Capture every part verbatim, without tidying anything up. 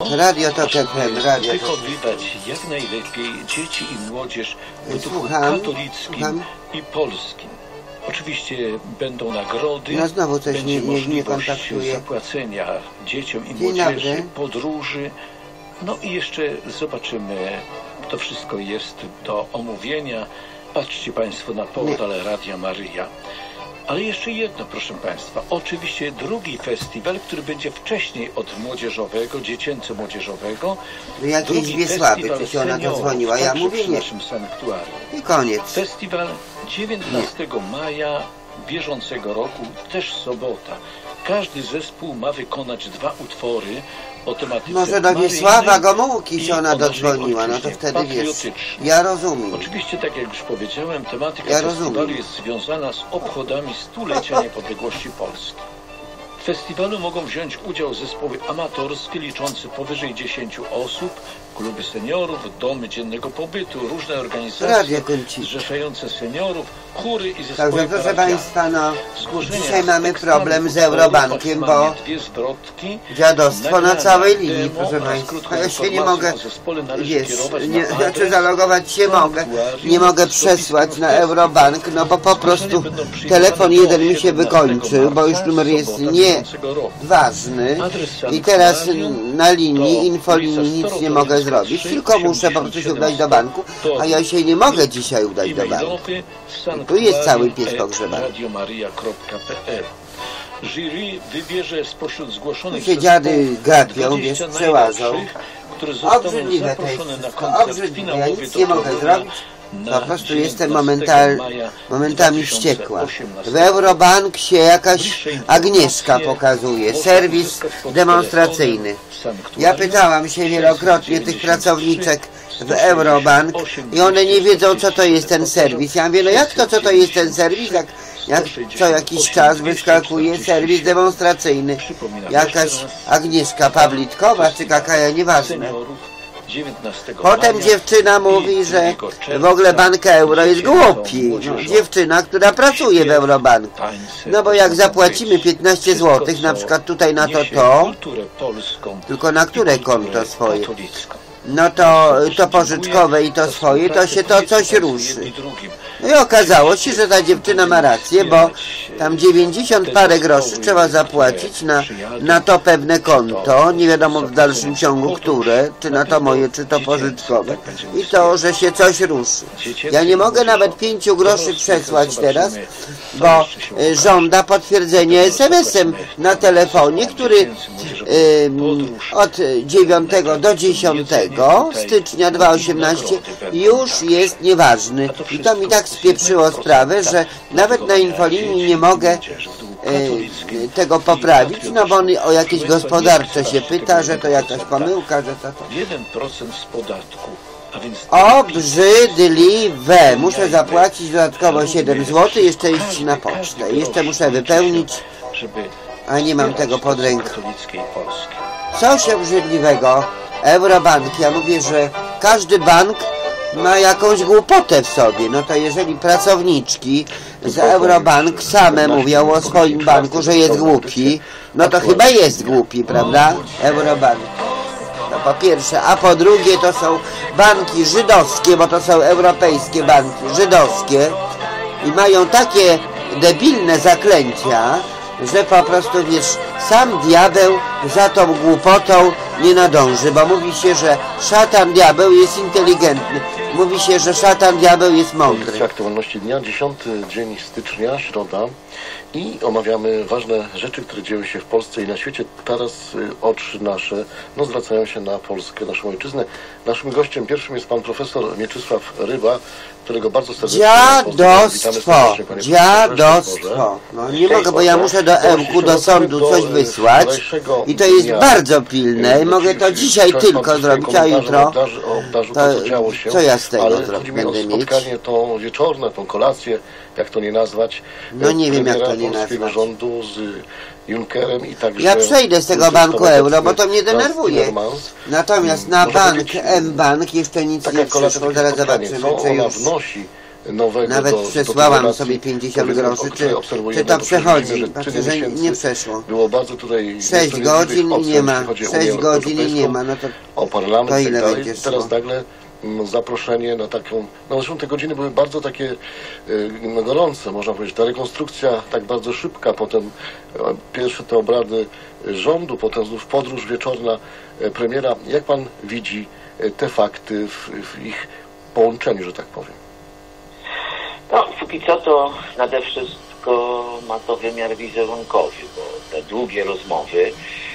Radio Tok F M, Radio wychowywać jak najlepiej dzieci i młodzież w duchu Słucham, katolickim słucham. i polskim. Oczywiście będą nagrody, No znowu coś będzie nie, nie, nie możliwość kontaktuje. zapłacenia dzieciom i Dzień młodzieży, dobry. podróży. No i jeszcze zobaczymy, to wszystko jest do omówienia. Patrzcie Państwo na portal Radia Maryja. Ale jeszcze jedno, proszę Państwa. Oczywiście drugi festiwal, który będzie wcześniej od młodzieżowego, dziecięco-młodzieżowego. Jakieś dwie słaby, czy się ona dodzwoniła. Ja mówię w nie. naszym sanktuarium. I koniec. Festiwal dziewiętnastego maja bieżącego roku, też sobota. Każdy zespół ma wykonać dwa utwory o tematyce Może do Wiesława Gomułki się ona dodzwoniła, no to ojczyźnie wtedy wiesz. patriotycznej. Ja rozumiem. Oczywiście, tak jak już powiedziałem, tematyka Ja festiwalu rozumiem. jest związana z obchodami stulecia niepodległości Polski. W festiwalu mogą wziąć udział zespoły amatorskie liczące powyżej dziesięciu osób, kluby seniorów, domy dziennego pobytu, różne organizacje Radio kończy. zrzeszające seniorów, chóry i zespoły Także proszę parafialne. Państwa, no Zgłoszenia dzisiaj z mamy tekstami problem z utworów, Eurobankiem, bo maksymalnie dwie zwrotki, dziadostwo na nagrania całej linii, demo proszę oraz Państwa. krótką Ja się nie informację mogę, o zespole należy wiesz, kierować nie, na znaczy adres zalogować się mogę, nie mogę przesłać na Eurobank, no bo po prostu będą przyjmowane telefon do jeden mi się siedemnastego wykończył, bo już marca, numer jest sobota nie bieżącego roku. ważny Adres i teraz sanktuarium na linii, to infolinii ulica nic nie mogę Starotoryńska zrobić, trzy, tylko muszę po prostu się udać do banku, a ja się nie mogę dzisiaj udać do banku. Tu jest cały pies pogrzebany. radiomaria kropka p l. Jury wybierze spośród zgłoszonych Tu się dziady zespołów gapią, dwadzieścia wiesz, przełażą. najlepszych, które zostaną Obrzydliwe to jest zaproszone na wszystko, koncert obrzydliwe, ja finałowy nic do nie mogę Torunia zrobić. na Po prostu jestem dziewiętnastego momental, maja momentami dwa tysiące wściekła. osiemnastego. W Eurobank się jakaś Bliższe Agnieszka informacje pokazuje, można serwis uzyskać pod demonstracyjny. telefonem w sanktuarium Ja pytałam się wielokrotnie tych pracowniczek w Eurobank i one nie wiedzą, co to jest ten serwis. Ja mówię, no jak to, co to jest ten serwis? Jak, jak co jakiś czas wyskakuje serwis demonstracyjny. Jakaś Agnieszka Pawlitkowa czy jakaś, nieważne. Potem dziewczyna mówi, że w ogóle Bank Euro jest głupi. No, dziewczyna, która pracuje w Eurobanku. No bo jak zapłacimy piętnaście złotych, na przykład tutaj na to to, tylko na które konto swoje, no to to pożyczkowe i to swoje, to się to coś ruszy. No i okazało się, że ta dziewczyna ma rację, bo tam dziewięćdziesiąt parę groszy trzeba zapłacić na, na to pewne konto, nie wiadomo w dalszym ciągu które, czy na to moje, czy to pożyczkowe. I to, że się coś ruszy. Ja nie mogę nawet pięciu groszy przesłać teraz, bo y, żąda potwierdzenia es em esem na telefonie, który y, od dziewiątego do dziesiątego stycznia dwa tysiące osiemnastego już jest nieważny. I to mi tak spieprzyło sprawę, że nawet na infolinii nie mogę e, tego poprawić, no bo on o jakieś gospodarcze się pyta, że to jakaś pomyłka, że to to. jeden procent z podatku. Obrzydliwe. Muszę zapłacić dodatkowo siedem złotych, jeszcze iść na pocztę. Jeszcze muszę wypełnić, a nie mam tego pod ręką. Coś obrzydliwego. Eurobank. Ja mówię, że każdy bank ma jakąś głupotę w sobie. No to jeżeli pracowniczki z Eurobank same mówią o swoim banku, że jest głupi, no to chyba jest głupi, prawda? Eurobank. No po pierwsze, a po drugie to są banki żydowskie, bo to są europejskie banki żydowskie i mają takie debilne zaklęcia, że po prostu, wiesz, sam diabeł za tą głupotą nie nadąży, bo mówi się, że szatan diabeł jest inteligentny. Mówi się, że szatan diabeł jest mądry. Aktualności dnia, dziesiąty dzień stycznia, środa, i omawiamy ważne rzeczy, które dzieją się w Polsce i na świecie. Teraz oczy nasze no, zwracają się na Polskę, naszą ojczyznę. Naszym gościem pierwszym jest pan profesor Mieczysław Ryba, którego bardzo serdecznie Dziadostwo, dziadostwo. No nie mogę, bo ja muszę do Ełku, do sądu coś wysłać i to jest bardzo pilne i mogę to dzisiaj tylko zrobić, a jutro to co ja z tego zrobię, będę mieć? Spotkanie to wieczorne, tą kolację, jak to nie nazwać, no nie wiem jak to nie nazwać. Rządu z Junckerem i także... Ja przejdę z tego banku euro, bo to mnie denerwuje. Natomiast na bank M-Bank jeszcze nic nie przyszło, zaraz zobaczymy, czy już nowego. Nawet do, przesłałam do sobie pięćdziesiąt powiedzmy, groszy, o której czy, obserwujemy, czy to bo przechodzi? widzimy, Patrzę, że miesięcy nie przeszło. Było bardzo tutaj sześć godzin i nie ma, sześć godzin i nie ma, no to, o parlament to i tak ile dalej. będzie Teraz szło? nagle mm, zaproszenie na taką, no zresztą te godziny były bardzo takie y, no, gorące, można powiedzieć. Ta rekonstrukcja tak bardzo szybka, potem e, pierwsze te obrady rządu, potem znów podróż wieczorna e, premiera. Jak pan widzi e, te fakty w, w ich połączeniu, że tak powiem? No, póki co to nade wszystko ma to wymiar wizerunkowy, bo te długie rozmowy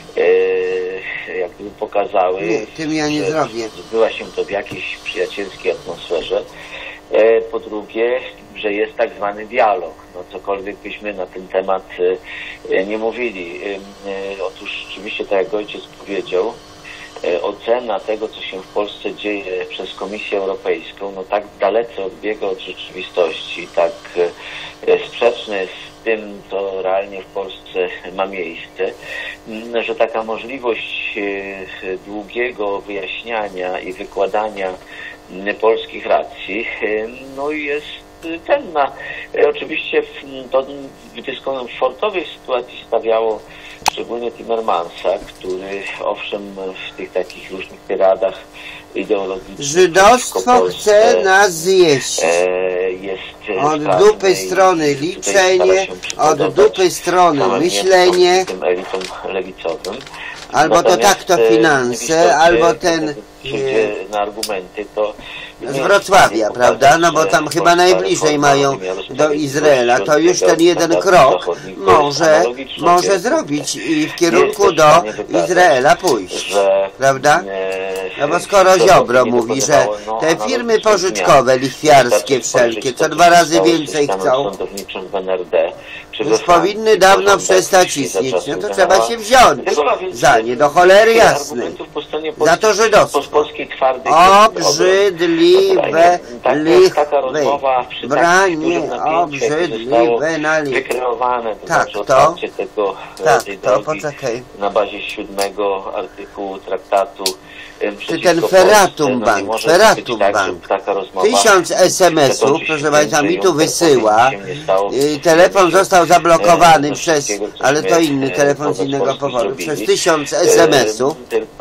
e, jak gdyby pokazały, Nie, tym ja nie że zrobię. odbyła się to w jakiejś przyjacielskiej atmosferze. E, po drugie, że jest tak zwany dialog. No, cokolwiek byśmy na ten temat e, nie mówili. E, e, otóż rzeczywiście, tak jak ojciec powiedział, ocena tego, co się w Polsce dzieje przez Komisję Europejską, no tak dalece odbiega od rzeczywistości, tak sprzeczne jest z tym, co realnie w Polsce ma miejsce, że taka możliwość długiego wyjaśniania i wykładania polskich racji, no jest cenna. Oczywiście to w dyskomfortowej sytuacji stawiało szczególnie Timmermansa, który owszem w tych takich różnych tyradach ideologicznych Żydostwo chce nas zjeść. e, jest Od dupy strony liczenie, od dupy strony myślenie, tym elitom lewicowym. albo to tak to finanse, albo ten przyjdzie na argumenty, to z Wrocławia, prawda? No bo tam chyba najbliżej mają do Izraela, to już ten jeden krok może, może zrobić i w kierunku do Izraela pójść, prawda? No bo skoro Ziobro mówi, że te firmy pożyczkowe, lichwiarskie wszelkie, co dwa razy więcej chcą, już powinny dawno przestać istnieć, no to trzeba się wziąć za nie, do cholery jasnej, za to żydostwo. Obrzydliwe, lichwe, branie, obrzydliwe na lichwe. Wykreowane, to tak, znaczy to, tego, tak, tej to, drogi poczekaj. na bazie siódmego artykułu traktatu. Czy ten Ferratum Bank, Ferratum Bank, tysiąc es em esów, proszę Państwa, mi tu wysyła, telefon został zablokowany przez, ale to inny telefon z innego powodu, przez tysiąc es em esów.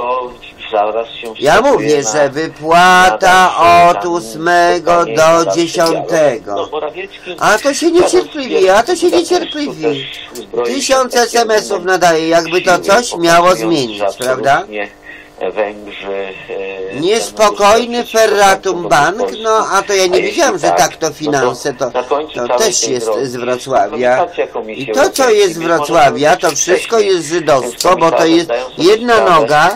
Ja mówię, że wypłata od ósmego do dziesiątego. A to się niecierpliwie, a to się niecierpliwie. Tysiąc es em esów nadaje, jakby to coś miało zmienić, prawda? Węgrzy. Niespokojny Ferratum Bank, no a to ja nie wiedziałam, że tak to finanse, to, to też jest z Wrocławia. I to, co jest z Wrocławia, to wszystko jest żydostwo, bo to jest jedna noga,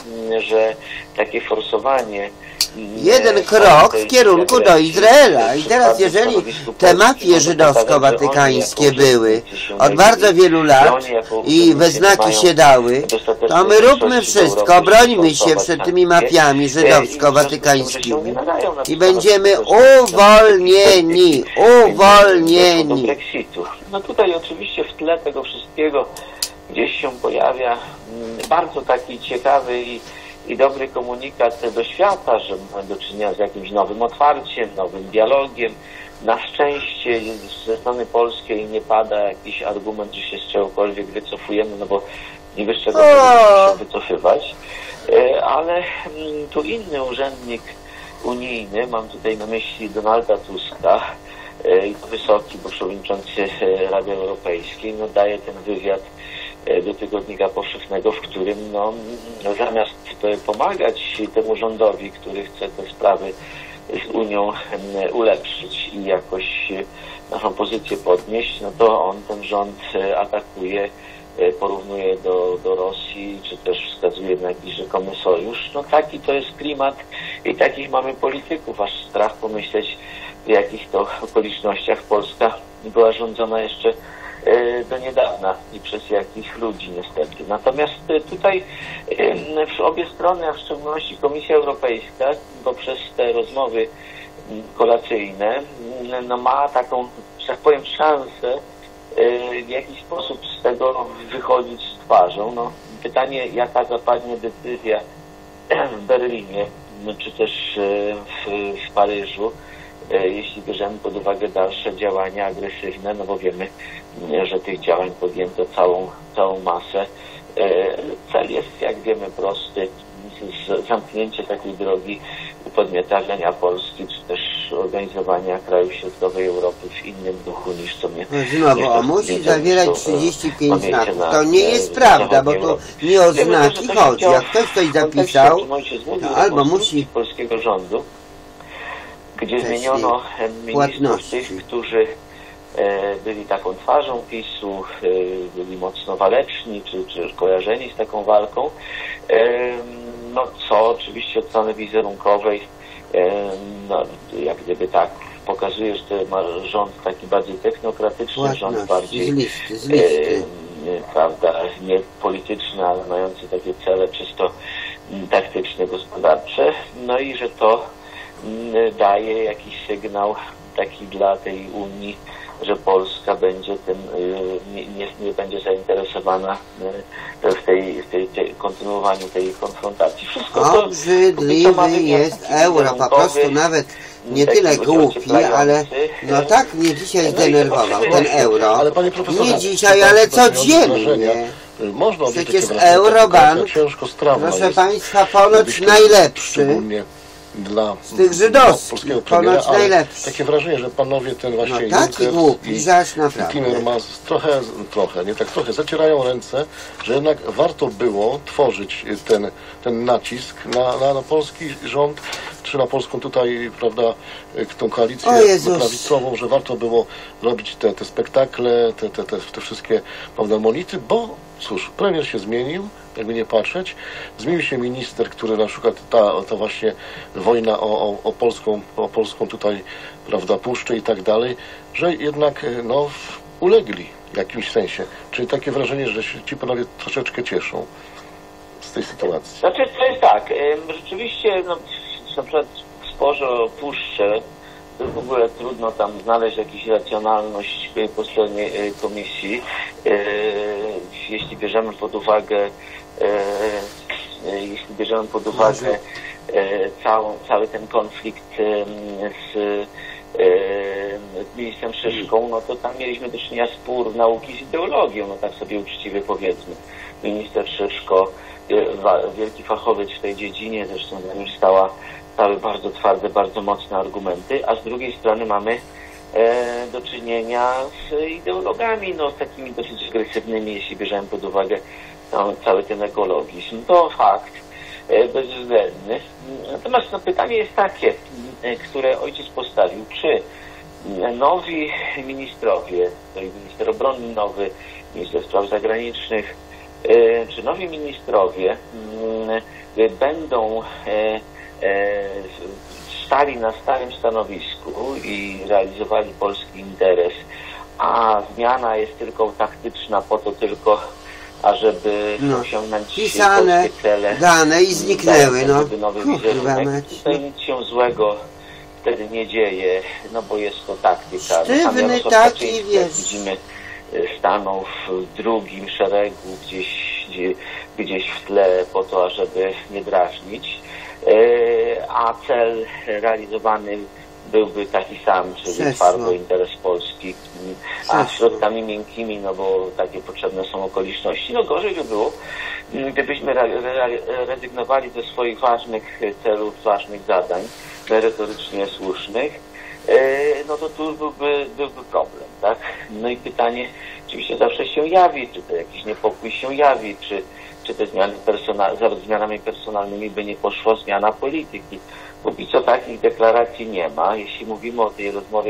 takie forsowanie, jeden krok w kierunku do Izraela. I teraz, jeżeli te mafie żydowsko-watykańskie były od bardzo wielu lat i we znaki się dały, to my róbmy wszystko, brońmy się przed tymi mafiami żydowsko-watykańskimi i będziemy uwolnieni, uwolnieni. No tutaj oczywiście w tle tego wszystkiego gdzieś się pojawia bardzo taki ciekawy i i dobry komunikat do świata, że mamy do czynienia z jakimś nowym otwarciem, nowym dialogiem. Na szczęście ze strony polskiej nie pada jakiś argument, że się z czegokolwiek wycofujemy, no bo niby z czego będziemy się wycofywać. Ale tu inny urzędnik unijny, mam tutaj na myśli Donalda Tuska, i to wysoki, bo przewodniczący Rady Europejskiej, no daje ten wywiad do Tygodnika Powszechnego, w którym no, zamiast pomagać temu rządowi, który chce te sprawy z Unią ulepszyć i jakoś naszą pozycję podnieść, no to on ten rząd atakuje, porównuje do, do Rosji, czy też wskazuje na jakiś rzekomy sojusz. No taki to jest klimat i takich mamy polityków, aż strach pomyśleć, w jakich to okolicznościach Polska była rządzona jeszcze do niedawna i przez jakich ludzi niestety. Natomiast tutaj w obie strony, a w szczególności Komisja Europejska, poprzez te rozmowy kolacyjne, no ma taką, że tak powiem, szansę w jakiś sposób z tego wychodzić z twarzą. No, pytanie, jaka zapadnie decyzja w Berlinie, czy też w, w Paryżu, jeśli bierzemy pod uwagę dalsze działania agresywne, no bo wiemy, że tych działań podjęto całą, całą masę. Cel jest, jak wiemy, prosty. Zamknięcie takiej drogi podmiotawiania Polski, czy też organizowania krajów środkowej Europy w innym duchu niż co mnie... Znowu, o, musi zawierać trzydzieści pięć znaków. To nie jest prawda, bo to nie o znaki chodzi. Jak ktoś coś zapisał, to albo musi... polskiego rządu, gdzie zmieniono ministrów tych, którzy byli taką twarzą PiSu, byli mocno waleczni, czy, czy kojarzeni z taką walką, no co oczywiście od strony wizerunkowej, no, jak gdyby tak pokazuje, że to ma rząd taki bardziej technokratyczny, Płatności, rząd bardziej z listy, z listy. E, prawda, nie polityczny, ale mający takie cele czysto taktyczne, gospodarcze, no i że to daje jakiś sygnał taki dla tej Unii, że Polska będzie tym, nie, nie, nie będzie zainteresowana w tej, w tej, tej kontynuowaniu tej konfrontacji. Wszystko to obrzydliwy jest euro, po prostu nawet nie tyle głupi, ale no tak mnie dzisiaj zdenerwował ten euro. Ale panie profesorze, nie dzisiaj, ale codziennie. Można przecież Eurobank, proszę państwa, ponoć najlepszy. Dla z tych żydowskich, premiera, ponoć najlepszy. Takie wrażenie, że panowie ten właśnie no taki głupi, i, zaś naprawdę. i Timmermans trochę, trochę, nie tak trochę, zacierają ręce, że jednak warto było tworzyć ten, ten nacisk na, na, na polski rząd, czy na polską tutaj, prawda, tą koalicję prawicową, że warto było robić te, te spektakle, te, te, te, te wszystkie, prawda, monity, bo cóż, premier się zmienił, jakby nie patrzeć. Zmienił się minister, który na przykład ta, ta właśnie wojna o, o, o, polską, o polską tutaj, prawda, puszczę i tak dalej, że jednak no, ulegli w jakimś sensie. Czyli takie wrażenie, że się ci panowie troszeczkę cieszą z tej sytuacji. Znaczy, to jest tak, rzeczywiście, no, na przykład w sporze o puszczę, w ogóle trudno tam znaleźć jakąś racjonalność po stronie komisji, jeśli bierzemy pod uwagę jeśli bierzemy pod uwagę całą, cały ten konflikt z, z ministrem Szyszką, no to tam mieliśmy do czynienia spór nauki z ideologią, no tak sobie uczciwie powiedzmy. Minister Szyszko, wielki fachowiec w tej dziedzinie, zresztą za nim stała stały bardzo twarde, bardzo mocne argumenty, a z drugiej strony mamy e, do czynienia z ideologami, no takimi dosyć agresywnymi, jeśli bierzemy pod uwagę no, cały ten ekologizm. To fakt e, bezwzględny. Natomiast no, pytanie jest takie, e, które ojciec postawił, czy nowi ministrowie, to i minister obrony nowy, minister spraw zagranicznych, e, czy nowi ministrowie e, będą e, stali na stałym stanowisku i realizowali polski interes, a zmiana jest tylko taktyczna po to tylko, ażeby no, osiągnąć pisane, polskie cele, dane i zniknęły. No, nowy wizerunek. Tutaj nic się złego wtedy nie dzieje, no bo jest to taktyka. Sztywny no, taki, wiesz. Widzimy, stanął w drugim szeregu, gdzieś, gdzieś w tle po to, ażeby nie drażnić. A cel realizowany byłby taki sam, czyli twardo interes Polski, a środkami miękkimi, no bo takie potrzebne są okoliczności. No gorzej by było, gdybyśmy rezygnowali ze swoich ważnych celów, ważnych zadań, merytorycznie słusznych, no to tu byłby, byłby problem, tak? No i pytanie oczywiście zawsze się jawi, czy to jakiś niepokój się jawi, czy czy te zmiany personalne, za zmianami personalnymi by nie poszła zmiana polityki. Póki co takich deklaracji nie ma. Jeśli mówimy o tej rozmowie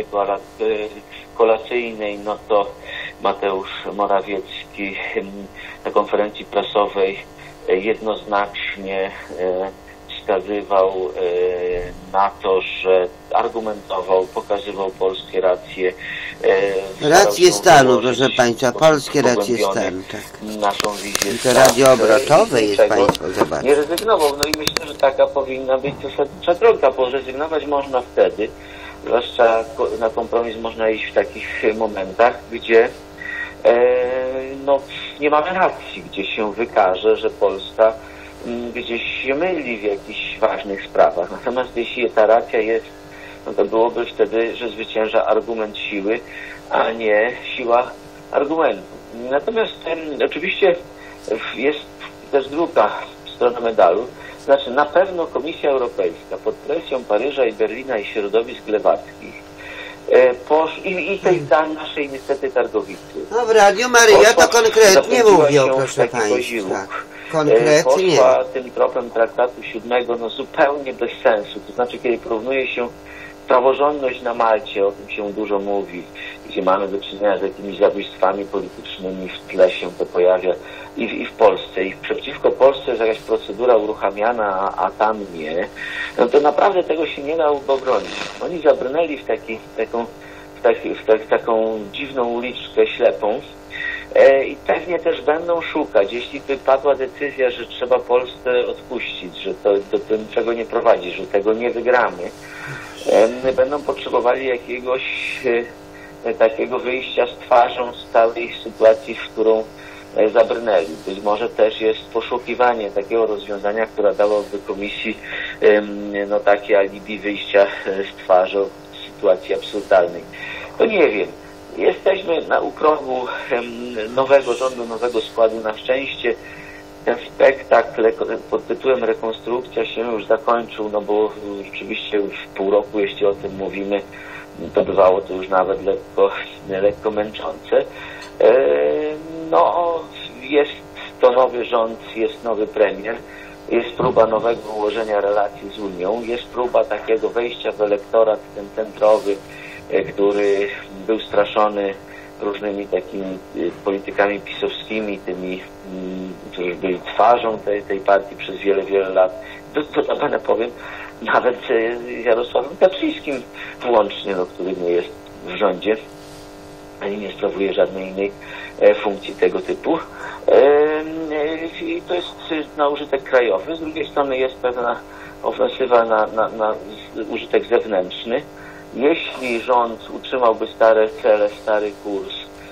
kolacyjnej, no to Mateusz Morawiecki na konferencji prasowej jednoznacznie wskazywał na to, że argumentował, pokazywał polskie racje. Racje stanu, proszę państwa, polskie racje stanu. Tak. Naszą wizję. I to radio obrotowe jest państwo, zobaczcie. Nie rezygnował, no i myślę, że taka powinna być zasadnicza droga, bo rezygnować można wtedy, zwłaszcza na kompromis można iść w takich momentach, gdzie e, no, nie mamy racji, gdzie się wykaże, że Polska gdzieś się myli w jakichś ważnych sprawach. Natomiast jeśli ta racja jest no to byłoby wtedy, że zwycięża argument siły, a nie siła argumentu. Natomiast um, oczywiście jest też druga strona medalu, znaczy na pewno Komisja Europejska pod presją Paryża i Berlina i środowisk lewackich e, posz, i, i tej tam naszej niestety targowicy. No w Radiu Maryja to konkretnie mówią, proszę Państwa. Konkretnie. Poszła tym tropem traktatu siódmego no zupełnie bez sensu. To znaczy, kiedy porównuje się praworządność na Malcie, o tym się dużo mówi, gdzie mamy do czynienia z jakimiś zabójstwami politycznymi, w tle się to pojawia i w, i w Polsce. I przeciwko Polsce jest jakaś procedura uruchamiana, a, a tam nie. No to naprawdę tego się nie da obronić. Oni zabrnęli w, taki, taką, w, taki, w, tak, w taką dziwną uliczkę ślepą, i pewnie też będą szukać, jeśli by padła decyzja, że trzeba Polsce odpuścić, że to do niczego nie prowadzi, że tego nie wygramy, będą potrzebowali jakiegoś takiego wyjścia z twarzą z całej sytuacji, w którą zabrnęli. Być może też jest poszukiwanie takiego rozwiązania, które dałoby Komisji no, takie alibi wyjścia z twarzą w sytuacji absurdalnej. To nie wiem. Jesteśmy na progu nowego rządu, nowego składu. Na szczęście ten spektakl pod tytułem rekonstrukcja się już zakończył, no bo rzeczywiście w pół roku, jeśli o tym mówimy, to bywało to już nawet lekko, lekko męczące. No, jest to nowy rząd, jest nowy premier, jest próba nowego ułożenia relacji z Unią, jest próba takiego wejścia w elektorat ten centrowy, który był straszony różnymi takimi politykami pisowskimi, tymi, którzy byli twarzą tej, tej partii przez wiele, wiele lat. To, to notabene powiem, nawet z Jarosławem Kaczyńskim włącznie, no, który nie jest w rządzie, ani nie sprawuje żadnej innej funkcji tego typu. I to jest na użytek krajowy. Z drugiej strony jest pewna ofensywa na, na, na użytek zewnętrzny. Jeśli rząd utrzymałby stare cele, stary kurs,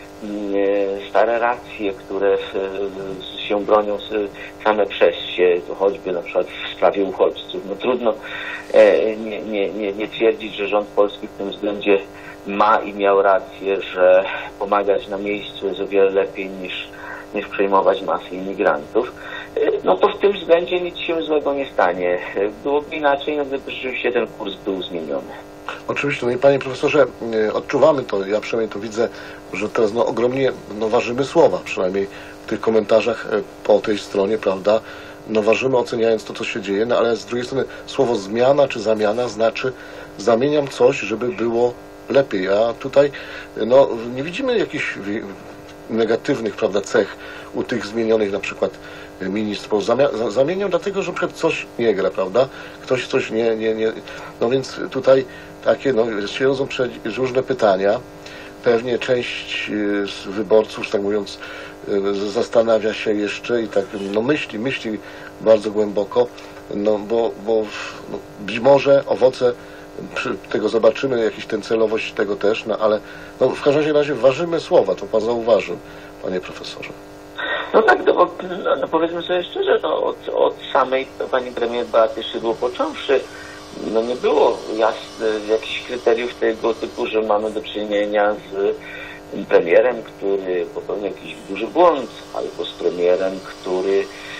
stare racje, które się bronią same przez się, to choćby na przykład w sprawie uchodźców, no trudno nie, nie, nie, nie twierdzić, że rząd polski w tym względzie ma i miał rację, że pomagać na miejscu jest o wiele lepiej niż, niż przejmować masę imigrantów, no to w tym względzie nic się złego nie stanie. Byłoby inaczej, no gdyby rzeczywiście ten kurs był zmieniony. Oczywiście, no i panie profesorze, odczuwamy to, ja przynajmniej to widzę, że teraz no, ogromnie no, ważymy słowa, przynajmniej w tych komentarzach po tej stronie, prawda, no ważymy oceniając to, co się dzieje, no ale z drugiej strony słowo zmiana czy zamiana znaczy zamieniam coś, żeby było lepiej, a tutaj no nie widzimy jakichś negatywnych, prawda, cech u tych zmienionych na przykład ministrów. Zamia- zamieniam dlatego, że przed coś nie gra, prawda? Ktoś coś nie, nie, nie... No więc tutaj takie, no się rodzą różne pytania. Pewnie część z wyborców, tak mówiąc, zastanawia się jeszcze i tak, no myśli, myśli bardzo głęboko, no bo, bo no, być może owoce tego zobaczymy, jakiś ten celowość tego też, no ale no, w każdym razie ważymy słowa, to pan zauważył, panie profesorze. No tak, no, no powiedzmy sobie szczerze, no, od, od samej pani premier Beaty Szydło począwszy, no nie było jasnych jakichś kryteriów tego typu, że mamy do czynienia z premierem, który popełnił jakiś duży błąd, albo z premierem, który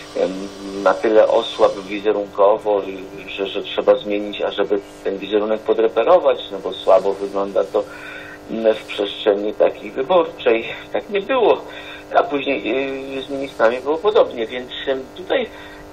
na tyle osłabł wizerunkowo, że, że trzeba zmienić, ażeby ten wizerunek podreperować, no bo słabo wygląda to w przestrzeni takiej wyborczej. Tak nie było. A później z ministrami było podobnie, więc tutaj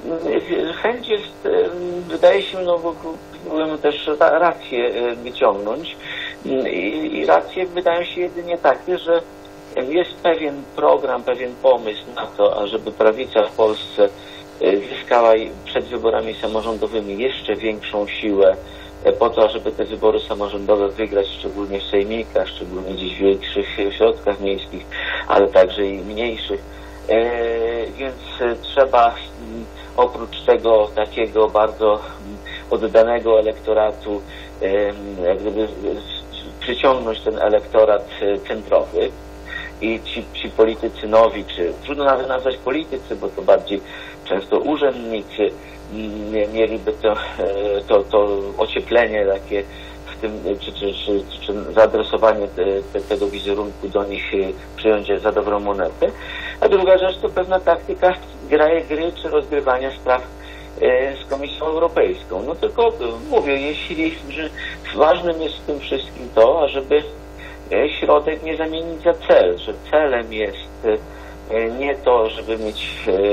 chęć jest, wydaje się, no bo próbujemy też rację wyciągnąć i, i racje wydają się jedynie takie, że jest pewien program, pewien pomysł na to, ażeby prawica w Polsce zyskała przed wyborami samorządowymi jeszcze większą siłę po to, żeby te wybory samorządowe wygrać, szczególnie w sejmikach, szczególnie gdzieś w większych środkach miejskich, ale także i mniejszych. E, więc trzeba oprócz tego takiego bardzo oddanego elektoratu e, jak gdyby przyciągnąć ten elektorat centrowy i ci, ci politycy nowi, czy trudno nawet nazwać politycy, bo to bardziej często urzędnicy, mieliby to, to, to ocieplenie takie w tym, czy, czy, czy, czy zaadresowanie te, te, tego wizerunku do nich przyjąć za dobrą monetę. A druga rzecz to pewna taktyka graje gry czy rozgrywania spraw z Komisją Europejską. No tylko mówię, jeśli że ważnym jest w tym wszystkim to, ażeby środek nie zamienić za cel, że celem jest nie to, żeby mieć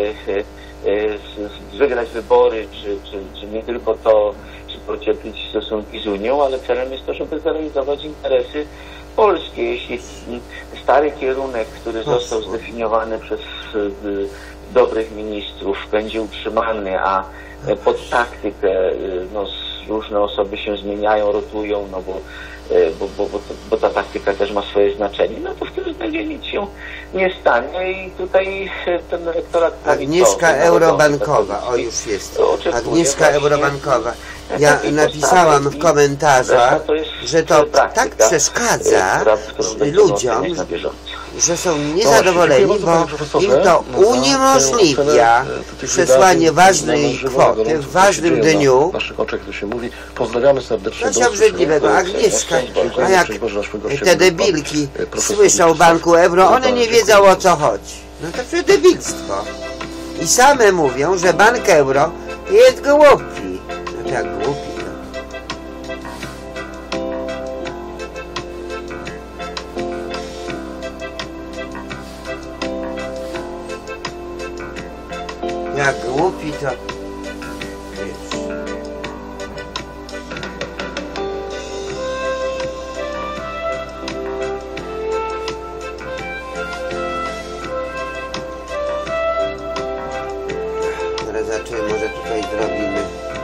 wygrać wybory, czy, czy, czy nie tylko to, czy pocieplić stosunki z Unią, ale celem jest to, żeby zrealizować interesy polskie. Jeśli stary kierunek, który został zdefiniowany przez dobrych ministrów, będzie utrzymany, a pod taktykę no, różne osoby się zmieniają, rotują, no bo, bo, bo, bo, bo ta taktyka też ma swoje znaczenie, no to wtedy będzie nic się nie stanie i tutaj ten elektorat... Agnieszka Eurobankowa, o już jest, Agnieszka Eurobankowa. Ja napisałam w komentarzach, że to tak przeszkadza ludziom, że są niezadowoleni, bo im to uniemożliwia przesłanie ważnej kwoty w ważnym dniu. W naszych oczach to się mówi. Pozdrawiamy serdecznie. Coś obrzydliwego. Agnieszka, a jak te debilki słyszą o Banku Euro, one nie wiedzą, o co chodzi. No to przecież debilstwo. I same mówią, że Bank Euro jest głupi. No jak głupi to. Jak głupi to... Wiesz. Teraz zaczynamy, może tutaj zrobimy.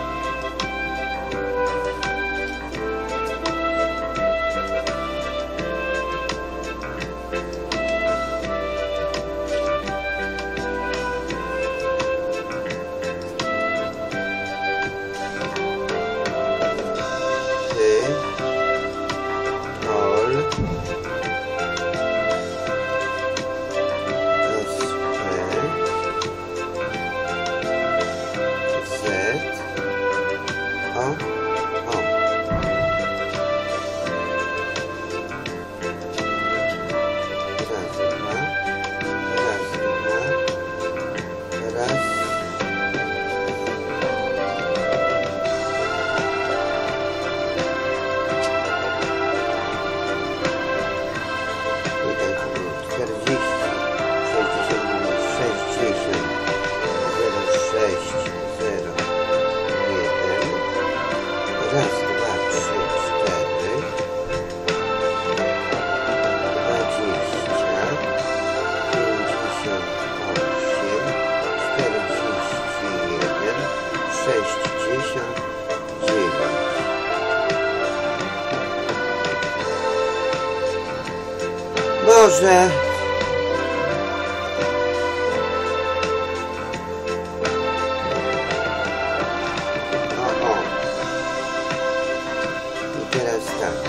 Boże. O, o. I teraz tak.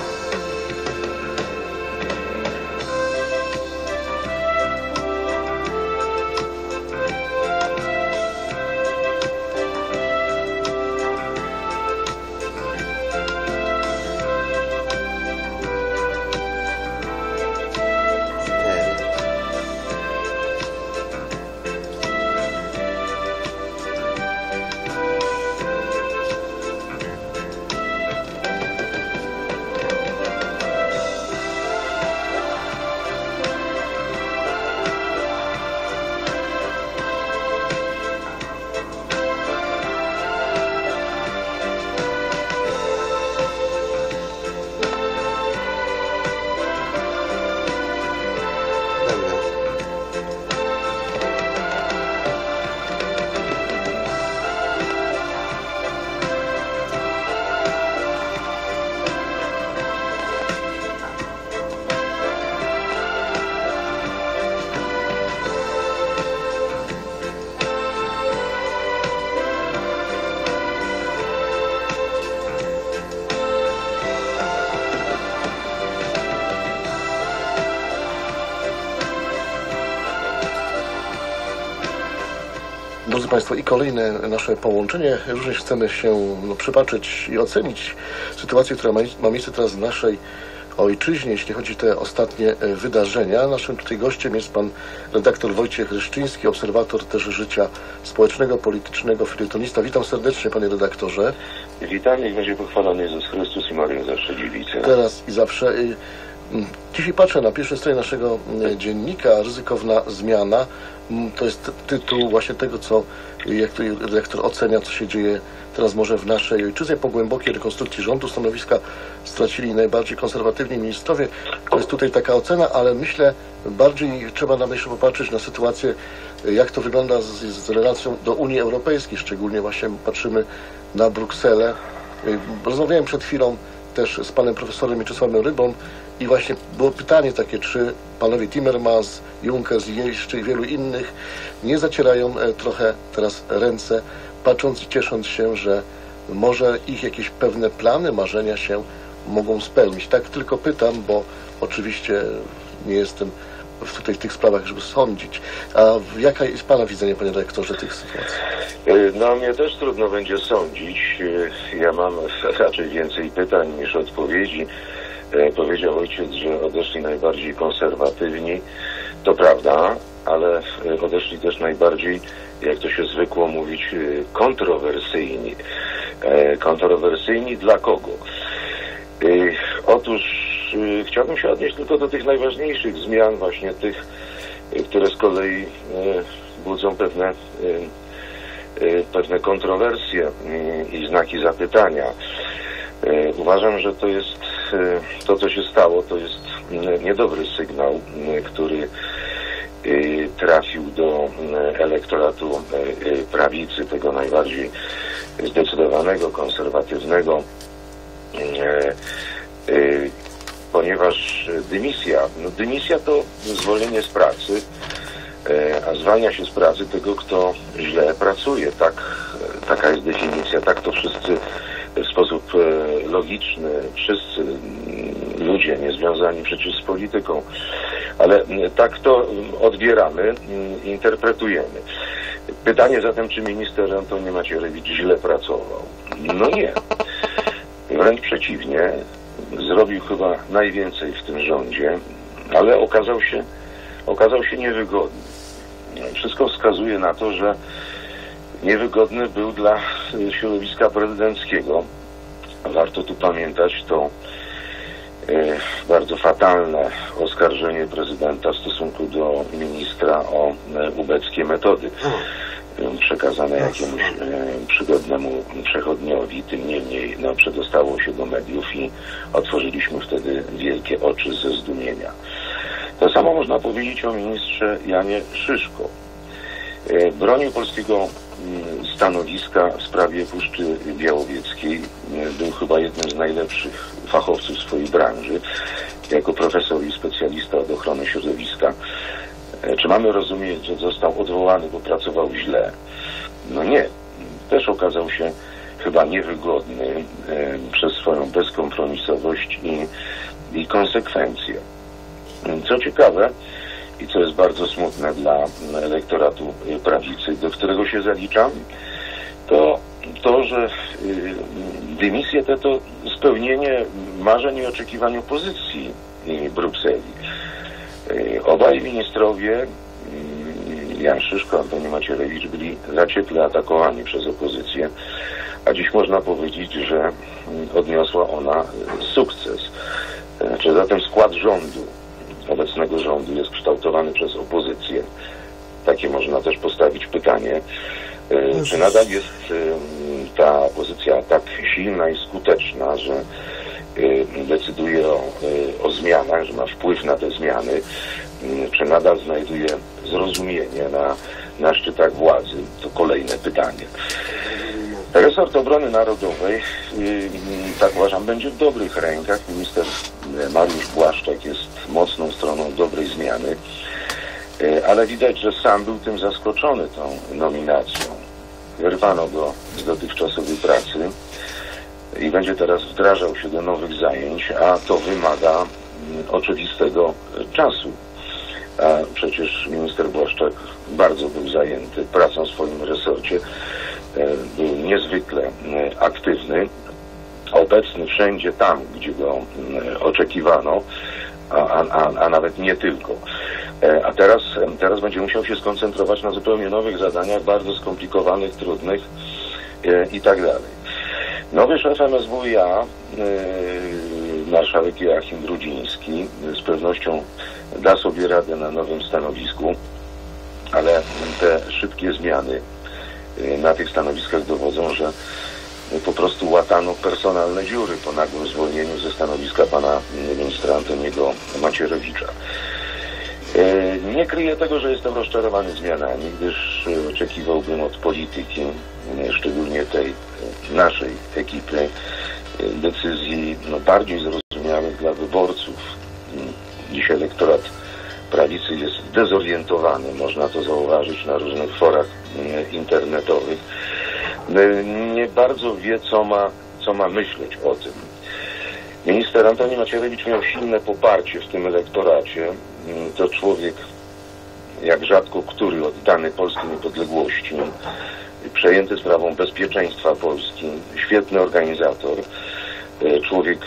Cztery. Drodzy Państwo, i kolejne nasze połączenie. Również chcemy się no, przypatrzeć i ocenić sytuację, która ma, ma miejsce teraz w naszej ojczyźnie, jeśli chodzi o te ostatnie wydarzenia. Naszym tutaj gościem jest pan redaktor Wojciech Ryszczyński, obserwator też życia społecznego, politycznego, felietonista. Witam serdecznie, panie redaktorze. Witam, niech będzie pochwalony Jezus Chrystus i Maryja zawsze dziewica. Teraz i zawsze. Dzisiaj patrzę na pierwszej stronie naszego dziennika, ryzykowna zmiana. To jest tytuł właśnie tego, co jak to redaktor ocenia, co się dzieje teraz może w naszej ojczyźnie. Po głębokiej rekonstrukcji rządu stanowiska stracili najbardziej konserwatywni ministrowie. To jest tutaj taka ocena, ale myślę, bardziej trzeba nam jeszcze popatrzeć na sytuację, jak to wygląda z, z relacją do Unii Europejskiej. Szczególnie właśnie patrzymy na Brukselę. Rozmawiałem przed chwilą też z panem profesorem Mieczysławem Rybą i właśnie było pytanie takie, czy panowie Timmermans, Juncker i jeszcze wielu innych nie zacierają trochę teraz ręce, patrząc i ciesząc się, że może ich jakieś pewne plany, marzenia się mogą spełnić. Tak tylko pytam, bo oczywiście nie jestem tutaj w tych sprawach, żeby sądzić. A jaka jest pana widzenie, panie dyrektorze, tych sytuacji? No, mnie też trudno będzie sądzić. Ja mam raczej więcej pytań niż odpowiedzi. Powiedział ojciec, że odeszli najbardziej konserwatywni. To prawda, ale odeszli też najbardziej, jak to się zwykło mówić, kontrowersyjni. Kontrowersyjni dla kogo? Otóż chciałbym się odnieść tylko do tych najważniejszych zmian, właśnie tych, które z kolei budzą pewne, pewne kontrowersje i znaki zapytania. Uważam, że to jest to, co się stało, to jest niedobry sygnał, który trafił do elektoratu prawicy, tego najbardziej zdecydowanego, konserwatywnego, ponieważ dymisja, no dymisja to zwolnienie z pracy, a zwalnia się z pracy tego, kto źle pracuje. Tak, taka jest definicja, tak to wszyscy w sposób logiczny, wszyscy ludzie niezwiązani przecież z polityką, ale tak to odbieramy, interpretujemy. Pytanie zatem, czy minister Antoni Macierewicz źle pracował? No nie. Wręcz przeciwnie, zrobił chyba najwięcej w tym rządzie, ale okazał się, okazał się niewygodny. Wszystko wskazuje na to, że niewygodny był dla środowiska prezydenckiego. Warto tu pamiętać to e, bardzo fatalne oskarżenie prezydenta w stosunku do ministra o e, ubeckie metody e, przekazane jakiemuś e, przygodnemu przechodniowi. Tym niemniej no, przedostało się do mediów i otworzyliśmy wtedy wielkie oczy ze zdumienia. To samo można powiedzieć o ministrze Janie Szyszko. E, bronił polskiego stanowiska w sprawie Puszczy Białowieskiej. Był chyba jednym z najlepszych fachowców swojej branży, jako profesor i specjalista od ochrony środowiska. Czy mamy rozumieć, że został odwołany, bo pracował źle? No nie. Też okazał się chyba niewygodny e, przez swoją bezkompromisowość i, i konsekwencje. Co ciekawe, i co jest bardzo smutne dla elektoratu prawicy, do którego się zaliczam, to to, że y, dymisje te to spełnienie marzeń i oczekiwań opozycji y, Brukseli. Y, obaj ministrowie, y, Jan Szyszko, Antoni Macierewicz, byli zaciekle atakowani przez opozycję, a dziś można powiedzieć, że y, odniosła ona y, sukces. Y, czy zatem skład rządu, obecnego rządu jest kształtowany przez opozycję. Takie można też postawić pytanie, czy nadal jest ta opozycja tak silna i skuteczna, że decyduje o, o zmianach, że ma wpływ na te zmiany, czy nadal znajduje zrozumienie na, na szczytach władzy? To kolejne pytanie. Resort Obrony Narodowej, tak uważam, będzie w dobrych rękach. Minister Mariusz Błaszczak jest mocną stroną dobrej zmiany, ale widać, że sam był tym zaskoczony tą nominacją. Wyrwano go z dotychczasowej pracy i będzie teraz wdrażał się do nowych zajęć, a to wymaga oczywistego czasu. a przecież minister Błaszczak bardzo był zajęty pracą w swoim resorcie, był niezwykle aktywny, obecny wszędzie tam, gdzie go oczekiwano, a, a, a nawet nie tylko. A teraz, teraz będzie musiał się skoncentrować na zupełnie nowych zadaniach, bardzo skomplikowanych, trudnych i tak dalej. Nowy szef M S W i A, marszałek Joachim Brudziński, z pewnością da sobie radę na nowym stanowisku, ale te szybkie zmiany na tych stanowiskach dowodzą, że po prostu łatano personalne dziury po nagłym zwolnieniu ze stanowiska pana ministra Antoniego Macierewicza. Nie kryję tego, że jestem rozczarowany zmianami, gdyż oczekiwałbym od polityki, szczególnie tej naszej ekipy, decyzji no, bardziej zrozumiałych dla wyborców. Dziś elektorat prawicy jest dezorientowany, można to zauważyć na różnych forach internetowych. Nie bardzo wie, co ma, co ma myśleć o tym. Minister Antoni Macierewicz miał silne poparcie w tym elektoracie. To człowiek, jak rzadko który, oddany polskiej niepodległości, przejęty sprawą bezpieczeństwa Polski, świetny organizator, człowiek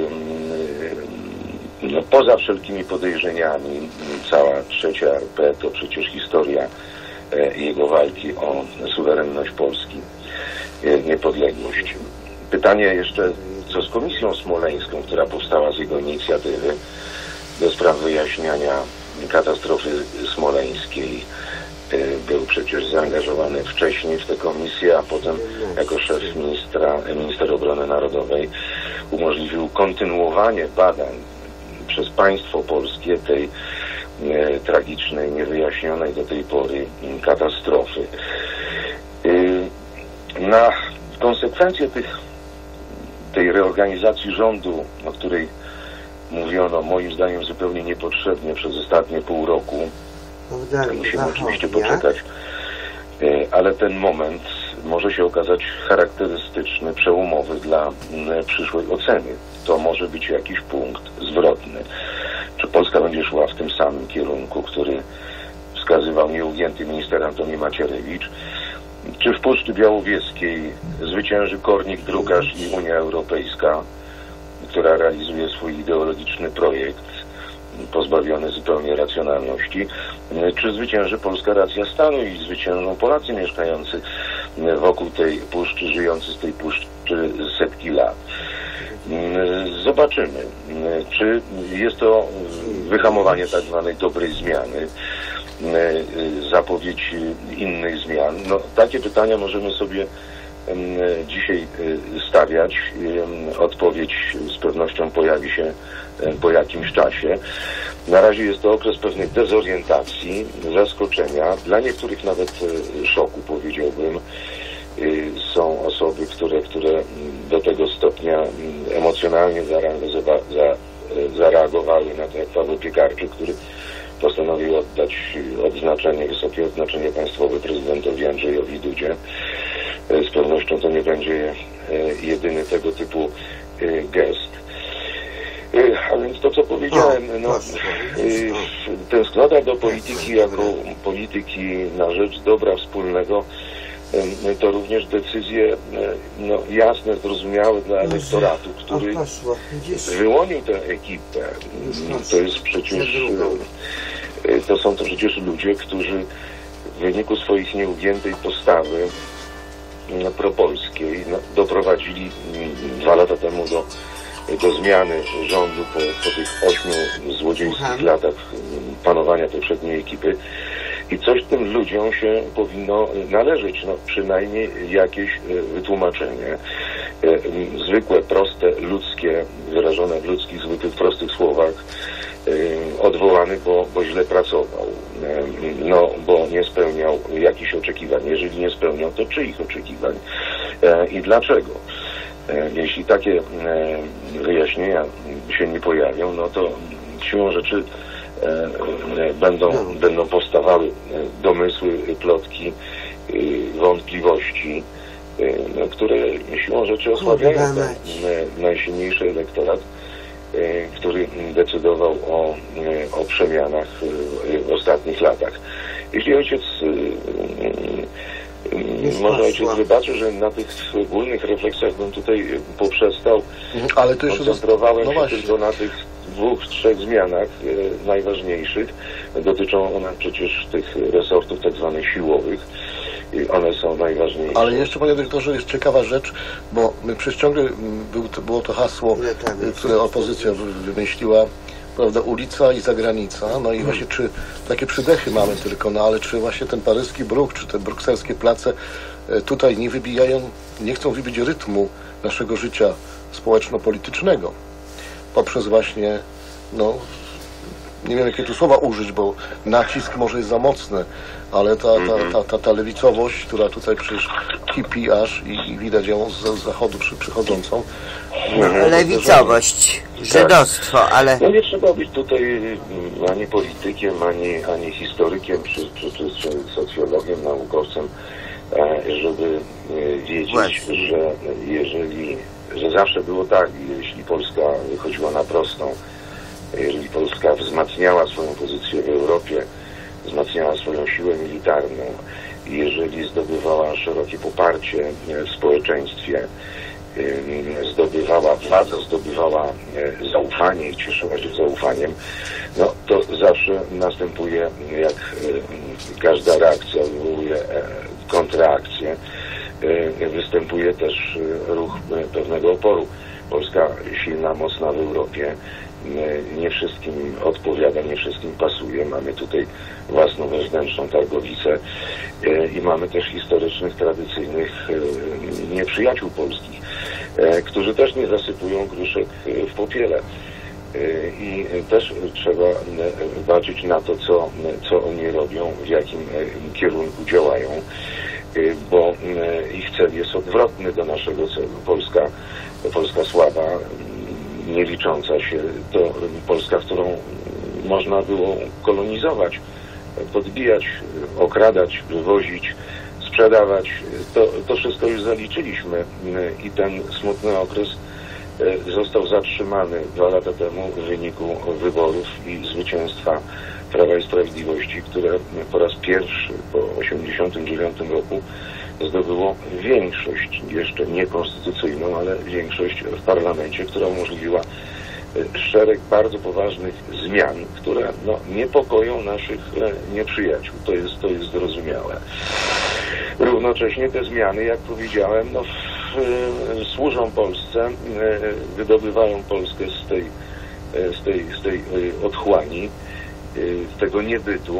no, poza wszelkimi podejrzeniami. Cała trzecia R P to przecież historia jego walki o suwerenność Polski, niepodległość. Pytanie jeszcze, co z Komisją Smoleńską, która powstała z jego inicjatywy do spraw wyjaśniania katastrofy smoleńskiej. Był przecież zaangażowany wcześniej w tę komisję, a potem jako szef ministra, minister obrony narodowej umożliwił kontynuowanie badań przez państwo polskie tej e, tragicznej, niewyjaśnionej do tej pory katastrofy. E, na konsekwencje tych, tej reorganizacji rządu, o której mówiono moim zdaniem zupełnie niepotrzebnie przez ostatnie pół roku, musimy oczywiście poczekać, ale ten moment może się okazać charakterystyczny, przełomowy dla przyszłej oceny. To może być jakiś punkt zwrotny. Czy Polska będzie szła w tym samym kierunku, który wskazywał nieugięty minister Antoni Macierewicz? Czy w Puszczy Białowieskiej zwycięży kornik, drukarz i Unia Europejska, która realizuje swój ideologiczny projekt, pozbawiony zupełnie racjonalności, czy zwycięży polska racja stanu i zwyciężą Polacy mieszkający wokół tej puszczy, żyjący z tej puszczy setki lat. Zobaczymy, czy jest to wyhamowanie tak zwanej dobrej zmiany, zapowiedź innych zmian. No, takie pytania możemy sobie dzisiaj stawiać. Odpowiedź z pewnością pojawi się po jakimś czasie. Na razie jest to okres pewnej dezorientacji, zaskoczenia, dla niektórych nawet szoku, powiedziałbym. Są osoby, które, które do tego stopnia emocjonalnie zareagowały na to, jak Paweł Piekarczyk, który postanowił oddać odznaczenie, wysokie odznaczenie państwowe prezydentowi Andrzejowi Dudzie. Z pewnością to nie będzie jedyny tego typu gest. A więc to, co powiedziałem, no, tęsknota do polityki jako polityki na rzecz dobra wspólnego, to również decyzje no, jasne, zrozumiałe dla elektoratu, który wyłonił tę ekipę. To jest przecież, to są to przecież ludzie, którzy w wyniku swoich nieugiętej postawy propolskiej no, doprowadzili dwa lata temu do, do zmiany rządu po, po tych ośmiu złodziejskich latach panowania poprzedniej ekipy. I coś tym ludziom się powinno należeć, no przynajmniej jakieś wytłumaczenie. Zwykłe, proste, ludzkie, wyrażone w ludzkich, zwykłych, prostych słowach, odwołany, bo, bo źle pracował, no bo nie spełniał jakichś oczekiwań. Jeżeli nie spełniał, to czyich oczekiwań i dlaczego? Jeśli takie wyjaśnienia się nie pojawią, no to siłą rzeczy będą, no. będą powstawały domysły, plotki, wątpliwości, które siłą rzeczy osłabiają ten najsilniejszy elektorat który decydował o, o przemianach w ostatnich latach. Jeśli ojciec może ojciec wybaczy, że na tych ogólnych refleksjach bym tutaj poprzestał, ale to jeszcze koncentrowałem no się właśnie. tylko na tych dwóch, trzech zmianach e, najważniejszych. Dotyczą one przecież tych resortów tak zwanych siłowych i one są najważniejsze. Ale jeszcze, panie dyrektorze, jest ciekawa rzecz, bo my przecież ciągle był, to, było to hasło, które opozycja wymyśliła, prawda, ulica i zagranica, no i właśnie czy takie przydechy mamy tylko, no ale czy właśnie ten paryski bruk, czy te brukselskie place tutaj nie wybijają, nie chcą wybić rytmu naszego życia społeczno-politycznego poprzez właśnie, no, nie wiem jakie tu słowa użyć, bo nacisk może jest za mocny, ale ta, ta, ta, ta, ta lewicowość, która tutaj przecież kipi aż i, i widać ją z zachodu przy, przychodzącą. No, lewicowość, żydostwo, ale... No nie trzeba być tutaj ani politykiem, ani, ani historykiem, czy, czy, czy, czy socjologiem, naukowcem, żeby wiedzieć, Właśnie. że jeżeli, że zawsze było tak, jeśli Polska wychodziła na prostą, jeżeli Polska wzmacniała swoją pozycję w Europie, wzmacniała swoją siłę militarną, jeżeli zdobywała szerokie poparcie w społeczeństwie, zdobywała władzę, zdobywała zaufanie i cieszyła się zaufaniem, no to zawsze następuje, jak każda reakcja wywołuje kontraakcję, występuje też ruch pewnego oporu. Polska silna, mocna w Europie, nie wszystkim odpowiada, nie wszystkim pasuje. Mamy tutaj własną wewnętrzną targowicę i mamy też historycznych, tradycyjnych nieprzyjaciół polskich, którzy też nie zasypują gruszek w popiele. I też trzeba baczyć na to, co, co oni robią, w jakim kierunku działają, bo ich cel jest odwrotny do naszego celu. Polska, Polska słaba, nie licząca się, to Polska, którą można było kolonizować, podbijać, okradać, wywozić, sprzedawać. To, to wszystko już zaliczyliśmy i ten smutny okres został zatrzymany dwa lata temu w wyniku wyborów i zwycięstwa Prawa i Sprawiedliwości, które po raz pierwszy po tysiąc dziewięćset osiemdziesiątym dziewiątym roku zdobyło większość, jeszcze niekonstytucyjną, ale większość w parlamencie, która umożliwiła szereg bardzo poważnych zmian, które no, niepokoją naszych nieprzyjaciół. To jest, to jest zrozumiałe. Równocześnie te zmiany, jak powiedziałem, no, w, służą Polsce, wydobywają Polskę z tej, z tej, z tej otchłani, z tego niebytu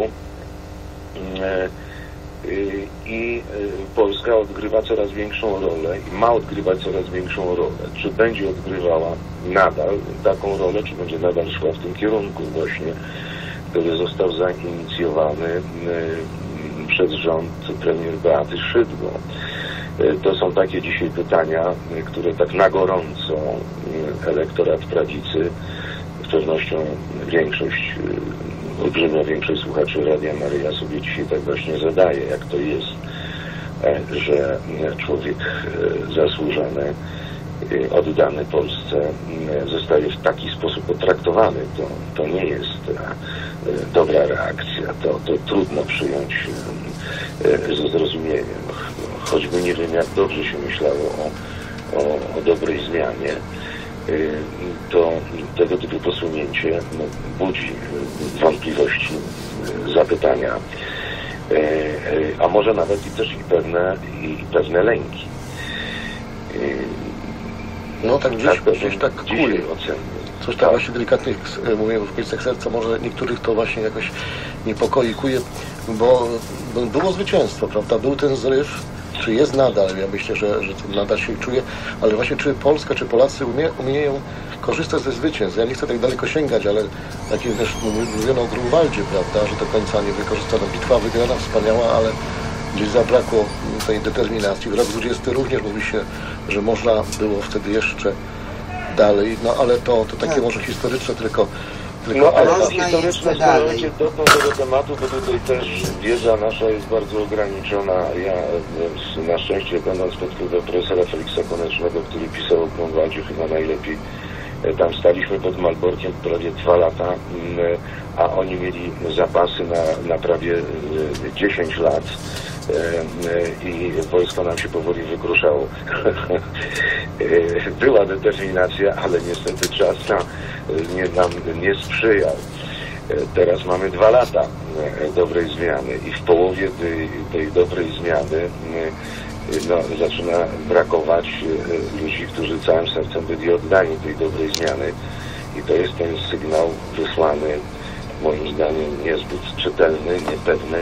i Polska odgrywa coraz większą rolę i ma odgrywać coraz większą rolę. Czy będzie odgrywała nadal taką rolę, czy będzie nadal szła w tym kierunku właśnie, który został zainicjowany przez rząd premier Beaty Szydło. To są takie dzisiaj pytania, które tak na gorąco elektorat prawicy, z pewnością większość, olbrzymia większość słuchaczy Radia Maryja sobie dzisiaj tak właśnie zadaje, jak to jest, że człowiek zasłużony, oddany Polsce zostaje w taki sposób potraktowany. To, to nie jest dobra reakcja. To, to trudno przyjąć ze zrozumieniem. Choćby nie wiem, jak dobrze się myślało o, o, o dobrej zmianie, to tego typu posunięcie no, budzi wątpliwości, zapytania, a może nawet i też i pewne, i pewne lęki. No tak gdzieś, tak, gdzieś tak kuje. Coś tak, tak właśnie delikatnie mówię w końcach serca, może niektórych to właśnie jakoś niepokoi, kuje, bo, bo było zwycięstwo, prawda? Był ten zryw, czy jest nadal, ja myślę, że, że to nadal się czuje, ale właśnie czy Polska, czy Polacy umie, umieją korzystać ze zwycięstw. Ja nie chcę tak daleko sięgać, ale tak jak też mówiono o Grunwaldzie, prawda, że do końca nie wykorzystano. Bitwa wygrana, wspaniała, ale gdzieś zabrakło tej determinacji. W rok dwudziesty również mówi się, że można było wtedy jeszcze dalej, no ale to, to takie tak. może historyczne tylko. tylko no ale ale to historyczne spojrzenie dotknął tego tematu, bo tutaj też wiedza nasza jest bardzo ograniczona. Ja na szczęście będąc pod wpływem profesora Feliksa Konecznego, który pisał o Grunwaldzie chyba najlepiej Tam staliśmy pod Malborkiem prawie dwa lata, a oni mieli zapasy na, na prawie dziesięć lat i wojsko nam się powoli wykruszało. Była determinacja, ale niestety czas nie, nam nie sprzyjał. Teraz mamy dwa lata dobrej zmiany i w połowie tej, tej dobrej zmiany no, zaczyna brakować ludzi, którzy całym sercem byli oddani tej dobrej zmiany. I to jest ten sygnał wysłany, moim zdaniem, niezbyt czytelny, niepewny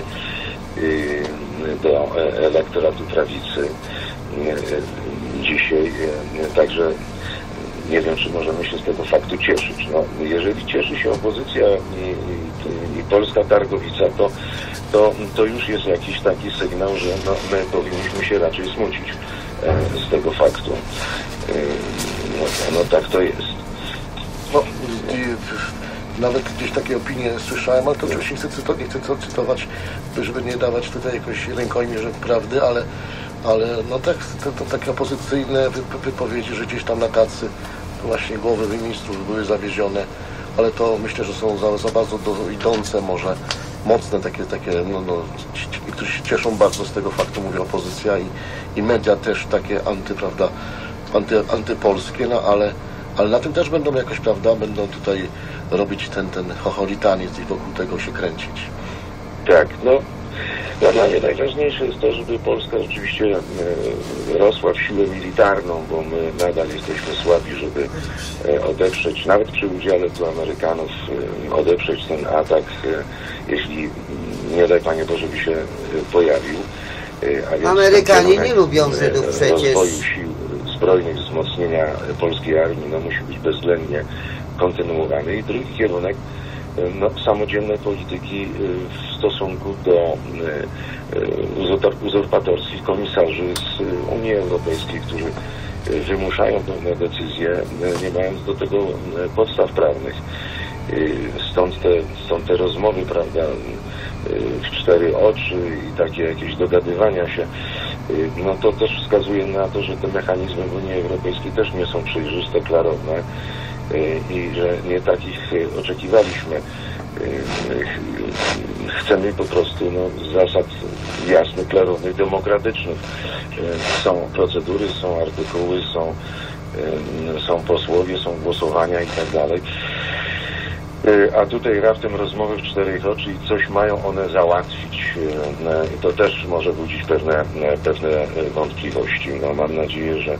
do elektoratu prawicy dzisiaj. Także nie wiem, czy możemy się z tego faktu cieszyć. No, jeżeli cieszy się opozycja i, i, i polska targowica, to, to, to już jest jakiś taki sygnał, że no, my powinniśmy się raczej smucić e, z tego faktu. E, no, no tak to jest. No, i, nawet gdzieś takie opinie słyszałem, ale to oczywiście nie chcę, cyto, nie chcę cytować, żeby nie dawać tutaj jakoś rękojmi, że prawdy, ale, ale no tak, to, to takie opozycyjne wypowiedzi, że gdzieś tam na tacy właśnie głowy ministrów były zawiezione, ale to myślę, że są za, za bardzo do, idące, może mocne takie, takie no, no, ci, ci, którzy się cieszą bardzo z tego faktu, mówię opozycja i, i media też takie anty, prawda, anty, antypolskie, no ale, ale na tym też będą jakoś, prawda, będą tutaj robić ten, ten chocholitaniec i wokół tego się kręcić. Tak, no, no dla mnie najważniejsze jest to, żeby Polska rzeczywiście e, rosła w siłę militarną, bo my nadal jesteśmy słabi, żeby e, odeprzeć, nawet przy udziale tu Amerykanów, e, odeprzeć ten atak, e, jeśli nie daj Panie Boże by się e, pojawił. E, a więc Amerykanie nie lubią Żydów przecież. Rozwoju sił zbrojnych, wzmocnienia polskiej armii no, musi być bezwzględnie kontynuowany. I drugi kierunek, no, samodzielnej polityki w stosunku do uzurpatorskich komisarzy z Unii Europejskiej, którzy wymuszają pewne decyzje, nie mając do tego podstaw prawnych. Stąd te, stąd te rozmowy, prawda, w cztery oczy i takie jakieś dogadywania się, no to też wskazuje na to, że te mechanizmy w Unii Europejskiej też nie są przejrzyste, klarowne i że nie takich oczekiwaliśmy. Chcemy po prostu no, zasad jasnych, klarownych, demokratycznych. Są procedury, są artykuły, są, są posłowie, są głosowania i tak dalej. A tutaj raptem rozmowy w czterech oczy i coś mają one załatwić. To też może budzić pewne, pewne wątpliwości. No, mam nadzieję, że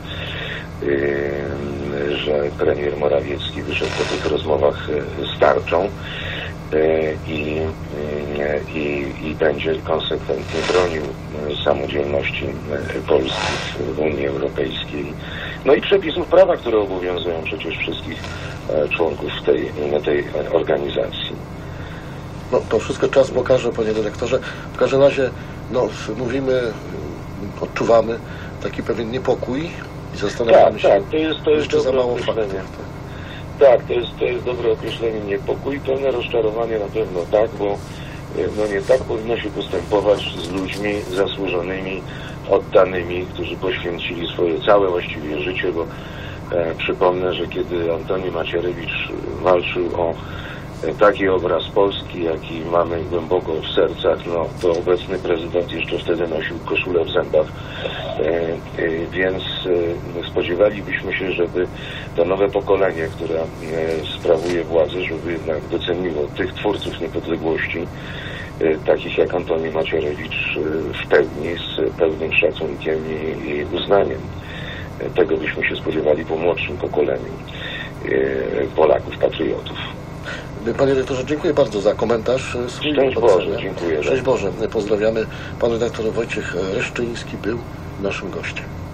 że premier Morawiecki wyszedł po tych rozmowach z tarczą i, i, i będzie konsekwentnie bronił samodzielności Polski w Unii Europejskiej. No i przepisów prawa, które obowiązują przecież wszystkich członków tej, tej organizacji. No to wszystko czas pokaże, panie dyrektorze. W każdym razie, no mówimy, odczuwamy taki pewien niepokój. I zastanawiamy tak, się, tak, to jest, to jest jeszcze za dobre mało określenie. faktów. Tak, to jest, to jest dobre określenie, niepokój, pełne rozczarowanie na pewno tak, bo no nie tak powinno się postępować z ludźmi zasłużonymi, oddanymi, którzy poświęcili swoje całe właściwie życie, bo e, przypomnę, że kiedy Antoni Macierewicz walczył o e, taki obraz Polski, jaki mamy głęboko w sercach, no to obecny prezydent jeszcze wtedy nosił koszulę w zębach. Więc spodziewalibyśmy się, żeby to nowe pokolenie, które sprawuje władzę, żeby jednak doceniło tych twórców niepodległości, takich jak Antoni Macierewicz, w pełni, z pełnym szacunkiem i, i uznaniem. Tego byśmy się spodziewali po młodszym pokoleniu Polaków, patriotów. Panie redaktorze, dziękuję bardzo za komentarz. Szczęść Boże, dziękuję. Szczęść Boże, pozdrawiamy. Pan redaktor Wojciech Reszczyński był naszym gościem.